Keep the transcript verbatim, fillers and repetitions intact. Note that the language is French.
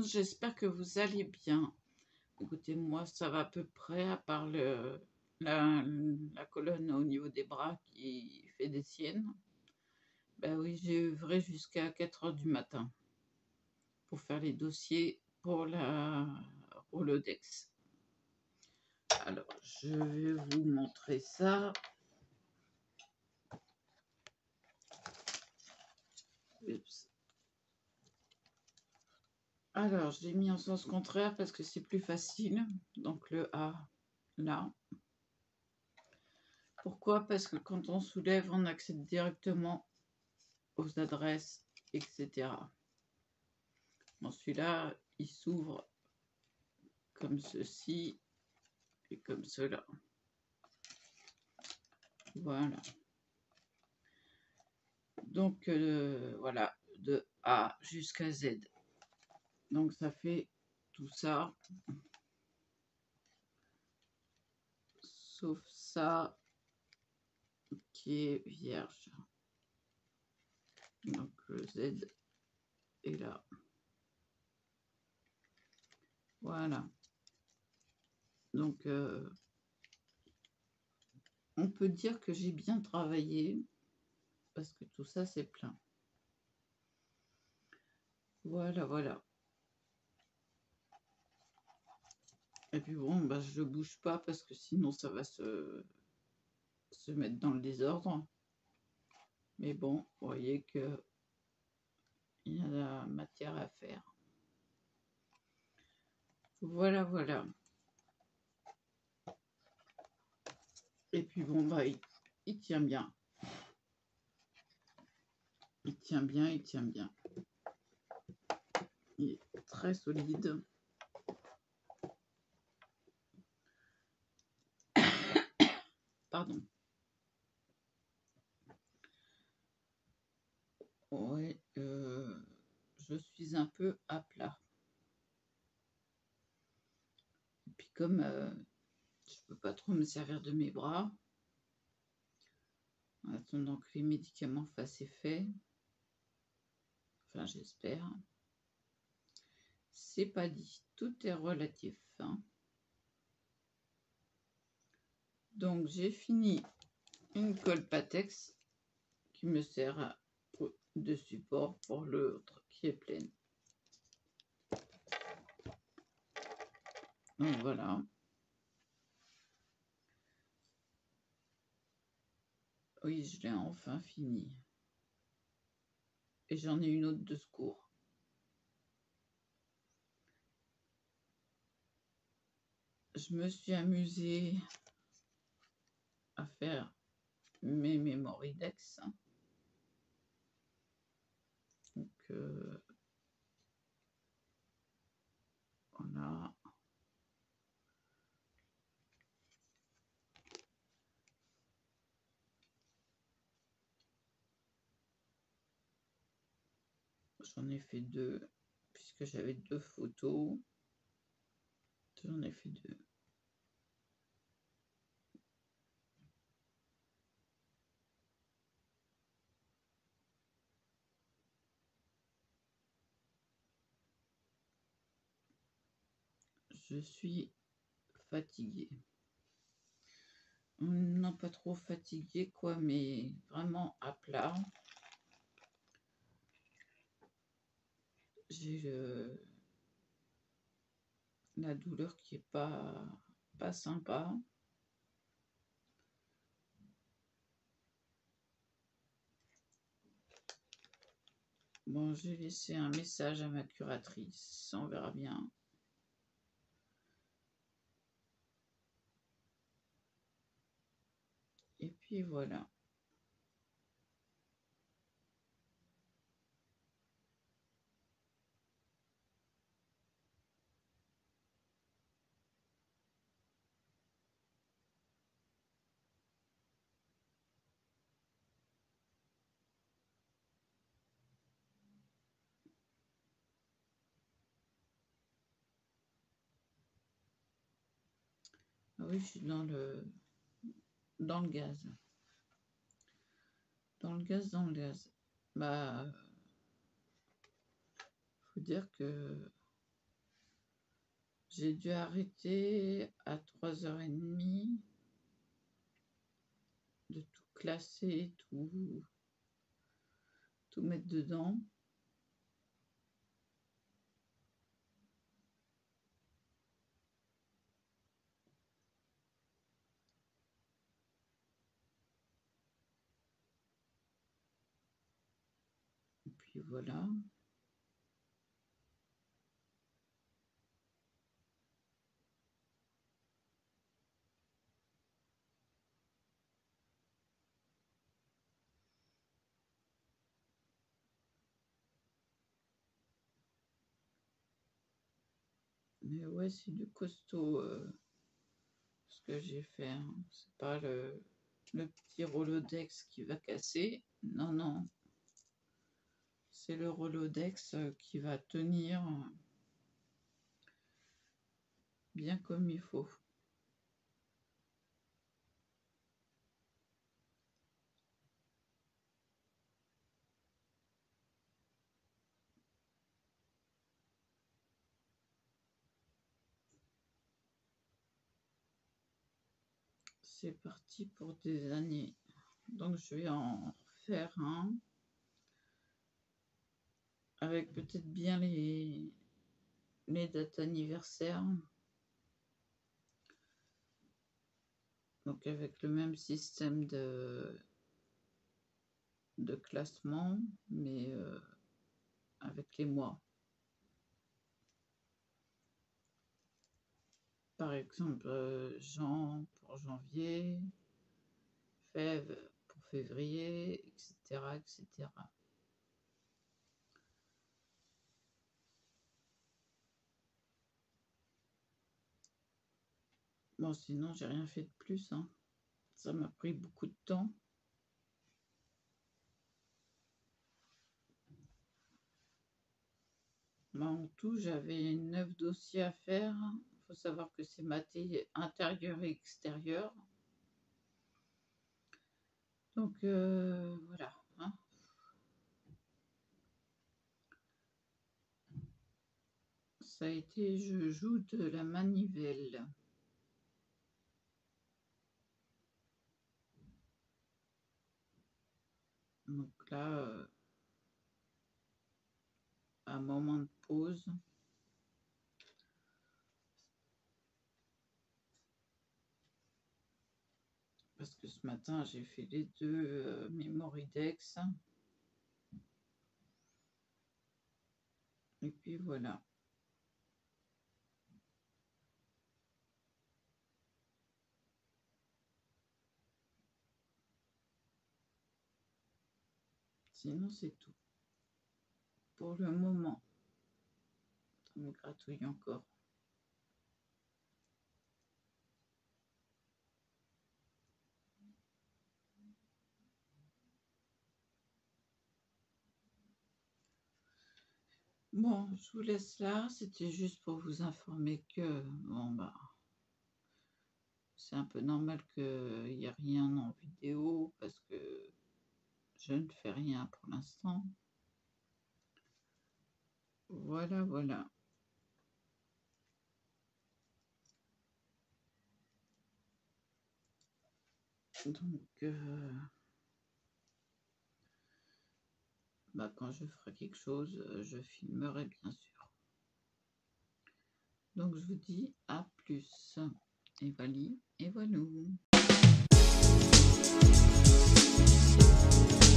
tous, j'espère que vous allez bien. Écoutez, moi, ça va à peu près, à part le, la, la colonne au niveau des bras qui fait des siennes. Ben oui, j'ai œuvré jusqu'à quatre heures du matin pour faire les dossiers pour la Rolodex. Alors, je vais vous montrer ça. Oups. Alors, je l'ai mis en sens contraire parce que c'est plus facile. Donc, le A, là. Pourquoi? Parce que quand on soulève, on accède directement aux adresses, et cetera. Bon, celui-là, il s'ouvre comme ceci et comme cela. Voilà. Donc, euh, voilà, de A jusqu'à Z. Donc, ça fait tout ça. Sauf ça qui est vierge. Donc, le Z est là. Voilà. Donc, euh, on peut dire que j'ai bien travaillé parce que tout ça, c'est plein. Voilà, voilà. Et puis bon, bah, je ne bouge pas parce que sinon, ça va se, se mettre dans le désordre. Mais bon, vous voyez que il y a la matière à faire. Voilà, voilà. Et puis bon, bah, il, il tient bien. Il tient bien, il tient bien. Il est très solide. Pardon. Ouais, euh, je suis un peu à plat. Et puis comme euh, je peux pas trop me servir de mes bras, en attendant que les médicaments fassent effet, enfin j'espère, c'est pas dit, tout est relatif. Hein. Donc j'ai fini une colle Patex qui me sert de support pour l'autre qui est pleine. Donc voilà. Oui, je l'ai enfin fini. Et j'en ai une autre de secours. Je me suis amusée à faire mes Memoridex. Donc euh, voilà. J'en ai fait deux, puisque j'avais deux photos. J'en ai fait deux. Je suis fatiguée. Non, pas trop fatiguée, quoi, mais vraiment à plat. J'ai le... la douleur qui est pas, pas sympa. Bon, j'ai laissé un message à ma curatrice, on verra bien. Et puis voilà. Ah oui, je suis dans le dans le gaz. Dans le gaz, dans le gaz. Bah, faut dire que J'ai dû arrêter à trois heures trente de tout classer, tout, tout mettre dedans. Et puis voilà. Mais ouais, c'est du costaud euh, ce que j'ai fait. Hein. C'est pas le, le petit Rolodex qui va casser. Non, non. C'est le Rolodex qui va tenir bien comme il faut. C'est parti pour des années. Donc je vais en faire un avec peut-être bien les, les dates anniversaires. Donc avec le même système de, de classement, mais euh, avec les mois. Par exemple, euh, Jean pour janvier, Fève pour février, et cetera, et cetera. Bon, sinon, j'ai rien fait de plus. Hein. Ça m'a pris beaucoup de temps. Ben, en tout, j'avais neuf dossiers à faire. Il faut savoir que c'est maté intérieur et extérieur. Donc, euh, voilà. Hein. Ça a été, je joue de la manivelle. Donc là, euh, un moment de pause. Parce que ce matin, j'ai fait les deux euh, Memoridex. Et puis voilà. Sinon, c'est tout. Pour le moment. Ça me gratouille encore. Bon, je vous laisse là. C'était juste pour vous informer que, bon, bah, c'est un peu normal qu'il n'y ait rien en vidéo parce que je ne fais rien pour l'instant. Voilà, voilà. Donc, euh, bah, quand je ferai quelque chose, je filmerai bien sûr. Donc, je vous dis à plus. Et voilà, et voilà.